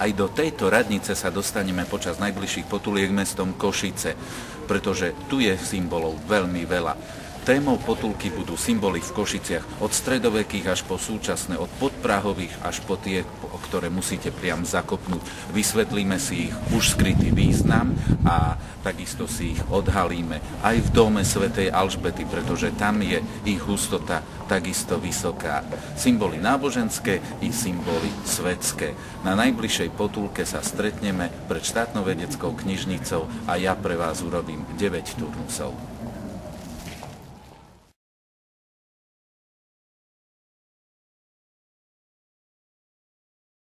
Aj do tejto radnice sa dostaneme počas najbližších potuliek mestom Košice, pretože tu je symbolov veľmi veľa. Témou potulky budú symboly v Košiciach od stredovekých až po súčasné, od podprahových až po tie, o ktoré musíte priam zakopnúť. Vysvetlíme si ich už skrytý význam a takisto si ich odhalíme aj v dome svätej Alžbety, pretože tam je ich hustota takisto vysoká. Symboly náboženské i symboly svetské. Na najbližšej potulke sa stretneme pred štátnou vedeckou knižnicou a ja pre vás urobím 9 turnusov.